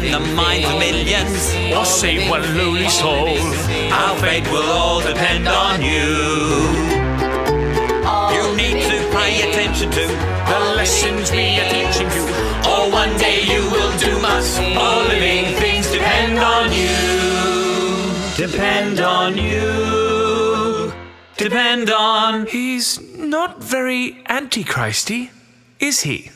the minds of millions, or save one lowly soul. our fate will all depend on you. You need to pay attention to The lessons we are teaching you, or one day you will doom us. All living things depend on you. Depend on you. Depend on. He's not very antichristy, is he?